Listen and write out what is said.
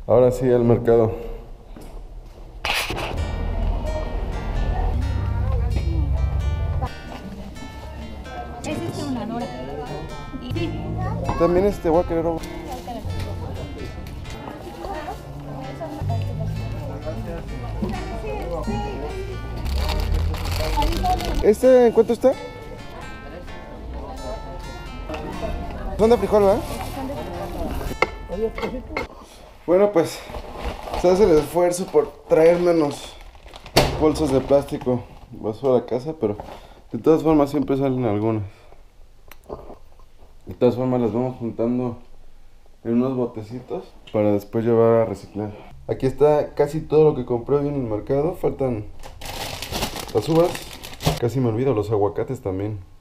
Ahora sí, al mercado. Es una nora. Sí. También voy a querer. ¿En cuánto está? Son de frijol, ¿verdad? Bueno, pues se hace el esfuerzo por traer menos bolsas de plástico, basura a la casa, pero de todas formas siempre salen algunas. De todas formas las vamos juntando en unos botecitos para después llevar a reciclar. Aquí está casi todo lo que compré hoy en el mercado. Faltan las uvas, casi me olvido, los aguacates también.